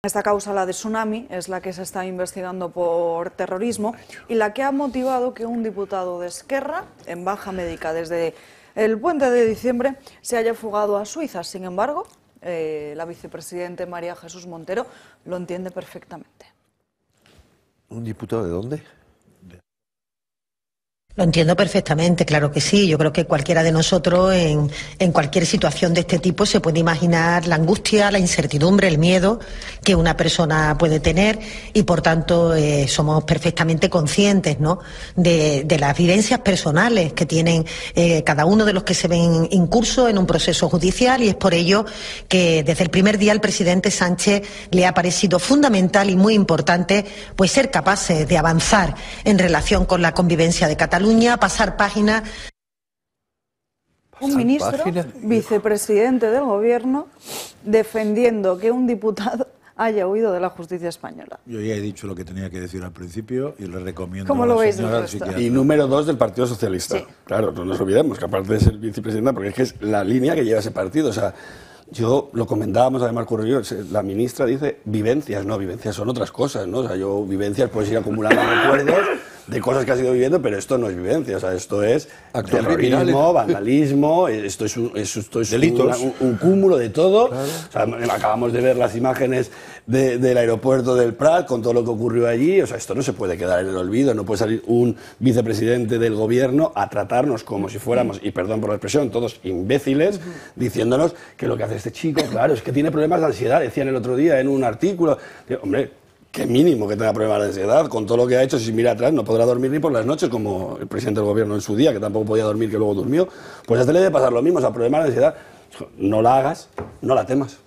Esta causa, la de Tsunami, es la que se está investigando por terrorismo y la que ha motivado que un diputado de Esquerra, en baja médica desde el puente de diciembre, se haya fugado a Suiza. Sin embargo, la vicepresidenta María Jesús Montero lo entiende perfectamente. ¿Un diputado de dónde? Lo entiendo perfectamente, claro que sí. Yo creo que cualquiera de nosotros en cualquier situación de este tipo se puede imaginar la angustia, la incertidumbre, el miedo que una persona puede tener y por tanto somos perfectamente conscientes, ¿no?, de las vivencias personales que tienen cada uno de los que se ven incursos en un proceso judicial, y es por ello que desde el primer día al presidente Sánchez le ha parecido fundamental y muy importante pues ser capaces de avanzar en relación con la convivencia de Cataluña, pasar página. Un ministro, vicepresidente del gobierno, defendiendo que un diputado haya huido de la justicia española. Yo ya he dicho lo que tenía que decir al principio y le recomiendo ¿Cómo a lo la veis señora psiquiatra? Y número 2 del Partido Socialista. Sí. Claro, no nos olvidemos que aparte de ser vicepresidenta, porque es que es la línea que lleva ese partido. O sea, yo lo comentábamos además con Rubio, la ministra dice vivencias, no, vivencias son otras cosas, ¿no? O sea, yo vivencias puedes ir acumulando recuerdos de cosas que has ido viviendo, pero esto no es vivencia, o sea, esto es terrorismo, vandalismo, esto es delitos. Un cúmulo de todo. Claro. O sea, acabamos de ver las imágenes del aeropuerto del Prat con todo lo que ocurrió allí. O sea, esto no se puede quedar en el olvido, no puede salir un vicepresidente del gobierno a tratarnos como si fuéramos, y perdón por la expresión, todos imbéciles, diciéndonos que lo que hace este chico, claro, es que tiene problemas de ansiedad, decían el otro día en un artículo. Hombre, qué mínimo que tenga problemas de ansiedad, con todo lo que ha hecho, si mira atrás, no podrá dormir ni por las noches, como el presidente del gobierno en su día, que tampoco podía dormir, que luego durmió. Pues a este le debe pasar lo mismo, o sea, problemas de ansiedad. No la hagas, no la temas.